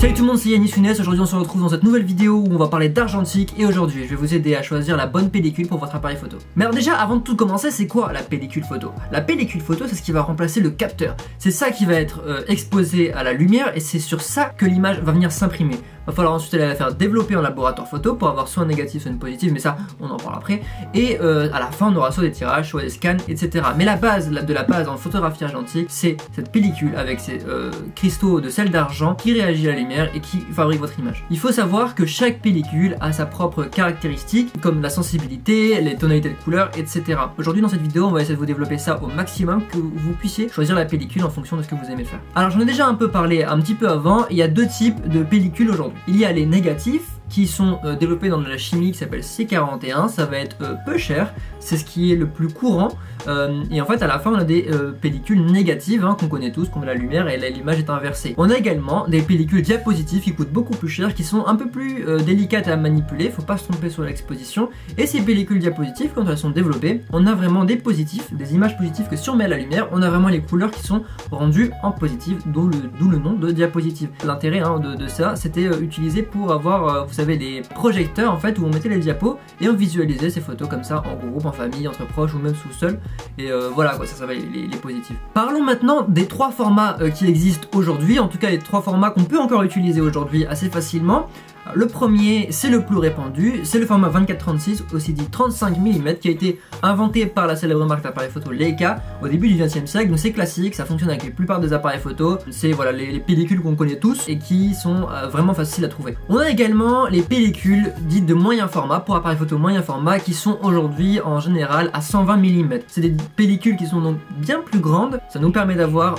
Salut tout le monde, c'est Yannis Younes. Aujourd'hui on se retrouve dans cette nouvelle vidéo où on va parler d'argentique et aujourd'hui je vais vous aider à choisir la bonne pellicule pour votre appareil photo. Mais alors déjà avant de tout commencer, c'est quoi la pellicule photo? La pellicule photo, c'est ce qui va remplacer le capteur. C'est ça qui va être exposé à la lumière et c'est sur ça que l'image va venir s'imprimer. Va falloir ensuite aller la faire développer en laboratoire photo pour avoir soit un négatif soit une positive, mais ça on en parle après. Et à la fin on aura soit des tirages, soit des scans, etc. Mais la base de la base en photographie argentique, c'est cette pellicule avec ces cristaux de sel d'argent qui réagit à la lumière et qui fabrique votre image. Il faut savoir que chaque pellicule a sa propre caractéristique, comme la sensibilité, les tonalités de couleur, etc. Aujourd'hui dans cette vidéo on va essayer de vous développer ça au maximum, que vous puissiez choisir la pellicule en fonction de ce que vous aimez faire. Alors j'en ai déjà un peu parlé un petit peu avant, il y a deux types de pellicules aujourd'hui. Il y a les négatifs qui sont développés dans de la chimie qui s'appelle C41, ça va être peu cher, c'est ce qui est le plus courant et en fait à la fin on a des pellicules négatives qu'on connaît tous, qu'on a la lumière et l'image est inversée. On a également des pellicules diapositives qui coûtent beaucoup plus cher, qui sont un peu plus délicates à manipuler, faut pas se tromper sur l'exposition, et ces pellicules diapositives quand elles sont développées, on a vraiment des positifs, des images positives que si on met à la lumière, on a vraiment les couleurs qui sont rendues en positif, d'où le nom de diapositive. L'intérêt de ça, c'était utilisé pour avoir, vous savez, des projecteurs en fait où on mettait les diapos et on visualisait ces photos comme ça en groupe, en famille, entre proches ou même sous seul, et voilà quoi, ça va les positifs. Parlons maintenant des trois formats qui existent aujourd'hui, en tout cas les trois formats qu'on peut encore utiliser aujourd'hui assez facilement. Le premier, c'est le plus répandu, c'est le format 24-36, aussi dit 35 mm, qui a été inventé par la célèbre marque d'appareils photo Leica au début du XXe siècle. Donc c'est classique, ça fonctionne avec la plupart des appareils photo, c'est voilà les pellicules qu'on connaît tous et qui sont vraiment faciles à trouver. On a également les pellicules dites de moyen format, pour appareils photo moyen format, qui sont aujourd'hui en général à 120 mm. C'est des pellicules qui sont donc bien plus grandes, ça nous permet d'avoir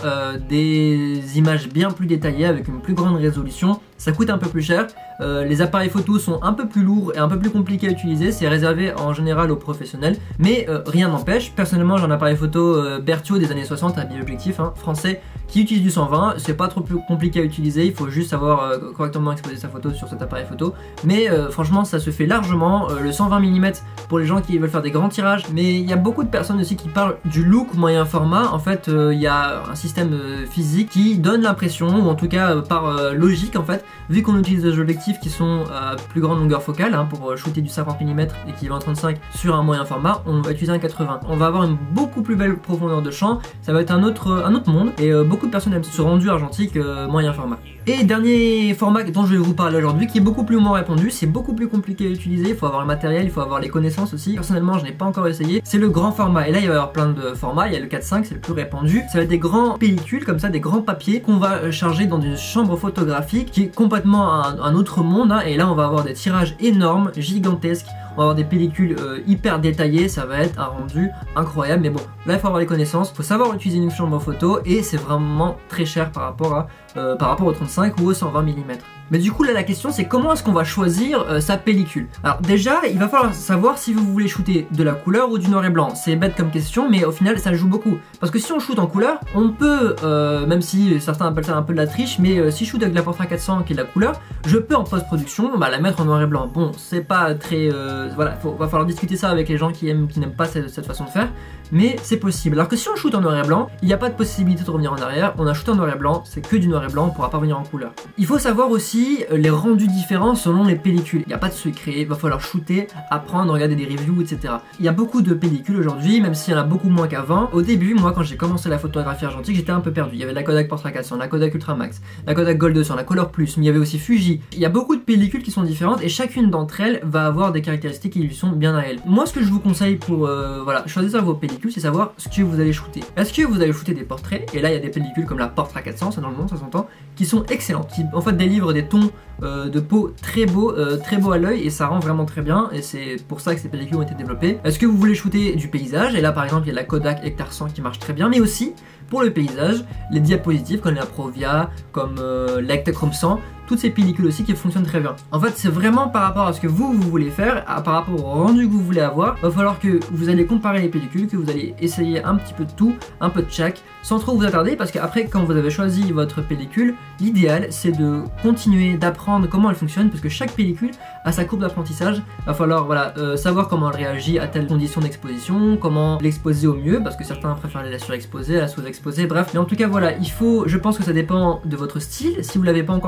des images bien plus détaillées avec une plus grande résolution. Ça coûte un peu plus cher, les appareils photo sont un peu plus lourds et un peu plus compliqués à utiliser, c'est réservé en général aux professionnels, mais rien n'empêche, personnellement j'ai un appareil photo Bertio des années 60, un biobjectif français, qui utilise du 120, c'est pas trop plus compliqué à utiliser, il faut juste savoir correctement exposer sa photo sur cet appareil photo, mais franchement ça se fait largement, le 120 mm pour les gens qui veulent faire des grands tirages, mais il y a beaucoup de personnes aussi qui parlent du look moyen format. En fait il y a un système physique qui donne l'impression, ou en tout cas par logique en fait, vu qu'on utilise des objectifs qui sont à plus grande longueur focale, pour shooter du 50 mm équivalent 35 sur un moyen format, on va utiliser un 80. On va avoir une beaucoup plus belle profondeur de champ, ça va être un autre monde, et beaucoup de personnes aiment ce rendu argentique moyen format. Et dernier format dont je vais vous parler aujourd'hui, qui est beaucoup plus moins répandu, c'est beaucoup plus compliqué à utiliser, il faut avoir le matériel, il faut avoir les connaissances aussi. Personnellement je n'ai pas encore essayé, c'est le grand format, et là il va y avoir plein de formats, il y a le 4.5, c'est le plus répandu, ça va être des grands pellicules comme ça, des grands papiers qu'on va charger dans une chambre photographique qui est complètement un autre monde, et là on va avoir des tirages énormes, gigantesques, on va avoir des pellicules hyper détaillées, ça va être un rendu incroyable. Mais bon, là il faut avoir les connaissances, il faut savoir utiliser une chambre photo et c'est vraiment très cher par rapport au 35 ou au 120 mm. Mais du coup là la question c'est comment est-ce qu'on va choisir sa pellicule. Alors déjà il va falloir savoir si vous voulez shooter de la couleur ou du noir et blanc. C'est bête comme question mais au final ça joue beaucoup. Parce que si on shoot en couleur, on peut, même si certains appellent ça un peu de la triche, mais si je shoot avec la Portra 400 qui est de la couleur, je peux en post-production la mettre en noir et blanc. Bon c'est pas très... voilà, va falloir discuter ça avec les gens qui n'aiment pas cette façon de faire, mais c'est possible. Alors que si on shoot en noir et blanc, il n'y a pas de possibilité de revenir en arrière, on a shooté en noir et blanc, c'est que du noir et blanc, on ne pourra pas revenir en couleur. Il faut savoir aussi les rendus différents selon les pellicules, il n'y a pas de secret, il va falloir shooter, apprendre, regarder des reviews, etc. Il y a beaucoup de pellicules aujourd'hui, même s'il y en a beaucoup moins qu'avant. Au début, moi quand j'ai commencé la photographie argentique, j'étais un peu perdu. Il y avait la Kodak Portra 400, la Kodak Ultra Max, la Kodak Gold 200, la Color Plus, mais il y avait aussi Fuji. Il y a beaucoup de pellicules qui sont différentes et chacune d'entre elles va avoir des caractéristiques qui lui sont bien à elle. Moi ce que je vous conseille pour choisir vos pellicules, c'est savoir ce que vous allez shooter. Est-ce que vous allez shooter des portraits? Et là il y a des pellicules comme la Portra 400, c'est dans le nom, ça s'entend, qui sont excellentes, qui en fait délivrent des tons de peau très beaux à l'œil et ça rend vraiment très bien et c'est pour ça que ces pellicules ont été développées. Est-ce que vous voulez shooter du paysage? Et là par exemple il y a la Kodak Hectar 100 qui marche très bien, mais aussi pour le paysage, les diapositives comme la Provia, comme l'Ektachrome 100, toutes ces pellicules aussi qui fonctionnent très bien. En fait c'est vraiment par rapport à ce que vous voulez faire, par rapport au rendu que vous voulez avoir, il va falloir que vous allez comparer les pellicules, que vous allez essayer un petit peu de tout, un peu de chaque, sans trop vous attarder, parce qu'après quand vous avez choisi votre pellicule, l'idéal c'est de continuer d'apprendre comment elle fonctionne, parce que chaque pellicule a sa courbe d'apprentissage. Il va falloir savoir comment elle réagit à telle condition d'exposition, comment l'exposer au mieux, parce que certains préfèrent la surexposer, la sous-exposer, bref. Mais en tout cas voilà, je pense que ça dépend de votre style. Si vous l'avez pas encore trouvé,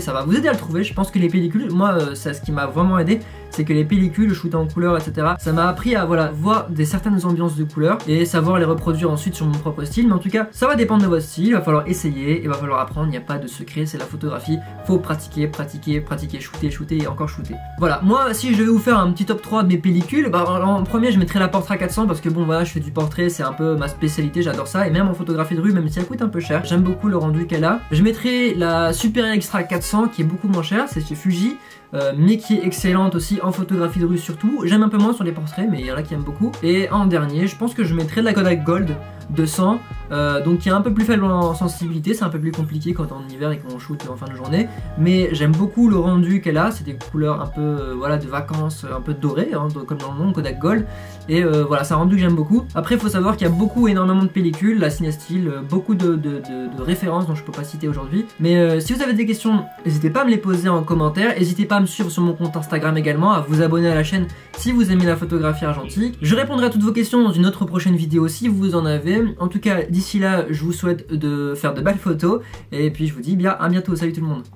ça va vous aider à le trouver. Je pense que les pellicules, moi c'est ce qui m'a vraiment aidé, c'est que les pellicules, shooter en couleur, etc. ça m'a appris à voilà, voir certaines ambiances de couleurs et savoir les reproduire ensuite sur mon propre style. Mais en tout cas, ça va dépendre de votre style, il va falloir essayer, il va falloir apprendre, il n'y a pas de secret, c'est la photographie, faut pratiquer, pratiquer, pratiquer, shooter, shooter et encore shooter. Voilà, moi si je vais vous faire un petit top 3 de mes pellicules, bah, en premier je mettrai la Portra 400 parce que bon voilà, je fais du portrait, c'est un peu ma spécialité, j'adore ça, et même en photographie de rue, même si elle coûte un peu cher, j'aime beaucoup le rendu qu'elle a. Je mettrai la Super Extra 400 qui est beaucoup moins chère, c'est chez Fuji, mais qui est excellente aussi en photographie de rue surtout. J'aime un peu moins sur les portraits, mais il y en a qui aiment beaucoup. Et en dernier, je pense que je mettrai de la Kodak Gold 200, donc qui est un peu plus faible en sensibilité, c'est un peu plus compliqué quand on est en hiver et qu'on shoot en fin de journée, mais j'aime beaucoup le rendu qu'elle a, c'est des couleurs un peu voilà, de vacances, un peu dorées, hein, comme dans le nom Kodak Gold, et voilà, c'est un rendu que j'aime beaucoup. Après il faut savoir qu'il y a énormément de pellicules, la Cinestill, beaucoup de références dont je peux pas citer aujourd'hui, mais si vous avez des questions, n'hésitez pas à me les poser en commentaire, n'hésitez pas à me suivre sur mon compte Instagram également, à vous abonner à la chaîne si vous aimez la photographie argentique. Je répondrai à toutes vos questions dans une autre prochaine vidéo si vous en avez. En tout cas, d'ici là, je vous souhaite de faire de belles photos. Et puis je vous dis bien à bientôt. Salut tout le monde.